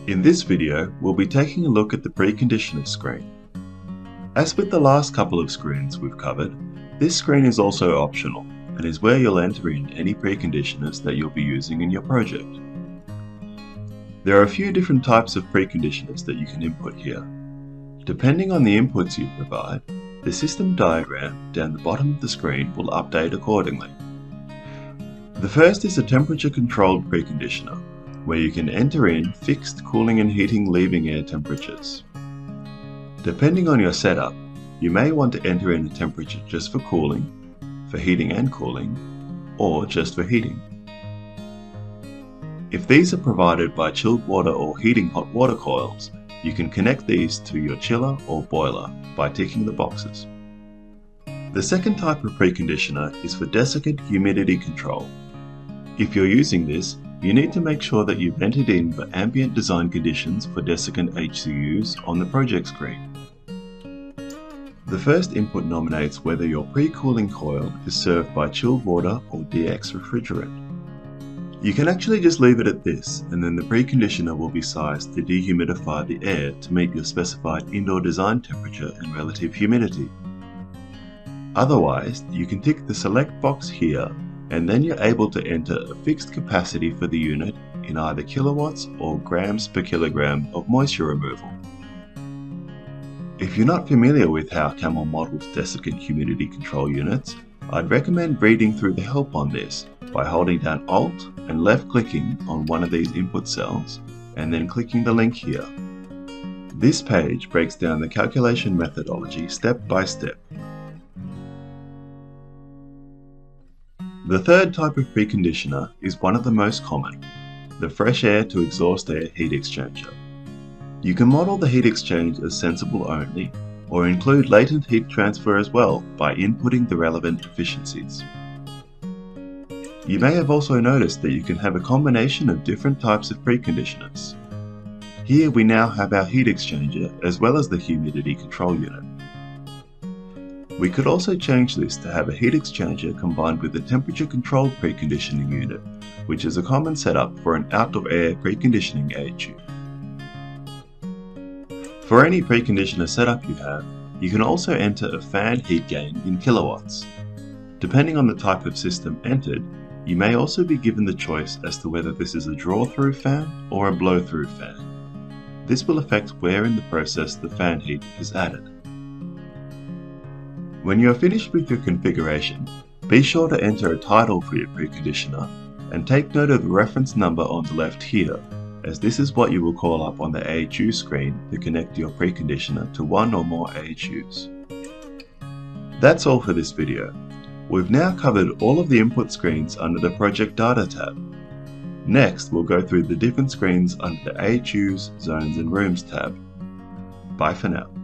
In this video, we'll be taking a look at the Preconditioner screen. As with the last couple of screens we've covered, this screen is also optional and is where you'll enter in any preconditioners that you'll be using in your project. There are a few different types of preconditioners that you can input here. Depending on the inputs you provide, the system diagram down the bottom of the screen will update accordingly. The first is a temperature-controlled preconditioner, where you can enter in fixed cooling and heating leaving air temperatures. Depending on your setup, you may want to enter in a temperature just for cooling, for heating and cooling, or just for heating. If these are provided by chilled water or heating hot water coils, you can connect these to your chiller or boiler by ticking the boxes. The second type of preconditioner is for desiccant humidity control. If you're using this, you need to make sure that you've entered in the ambient design conditions for desiccant HCUs on the project screen. The first input nominates whether your pre-cooling coil is served by chilled water or DX refrigerant. You can actually just leave it at this, and then the preconditioner will be sized to dehumidify the air to meet your specified indoor design temperature and relative humidity. Otherwise, you can tick the select box here, and then you're able to enter a fixed capacity for the unit in either kilowatts or grams per kilogram of moisture removal. If you're not familiar with how CAMEL models desiccant humidity control units, I'd recommend reading through the help on this by holding down Alt and left clicking on one of these input cells and then clicking the link here. This page breaks down the calculation methodology step by step. The third type of preconditioner is one of the most common, the fresh air to exhaust air heat exchanger. You can model the heat exchange as sensible only, or include latent heat transfer as well by inputting the relevant efficiencies. You may have also noticed that you can have a combination of different types of preconditioners. Here we now have our heat exchanger as well as the humidity control unit. We could also change this to have a heat exchanger combined with a temperature-controlled preconditioning unit, which is a common setup for an outdoor air preconditioning AHU. For any preconditioner setup you have, you can also enter a fan heat gain in kilowatts. Depending on the type of system entered, you may also be given the choice as to whether this is a draw-through fan or a blow-through fan. This will affect where in the process the fan heat is added. When you are finished with your configuration, be sure to enter a title for your preconditioner and take note of the reference number on the left here, as this is what you will call up on the AHU screen to connect your preconditioner to one or more AHUs. That's all for this video. We've now covered all of the input screens under the Project Data tab. Next, we'll go through the different screens under the AHUs, Zones and Rooms tab. Bye for now.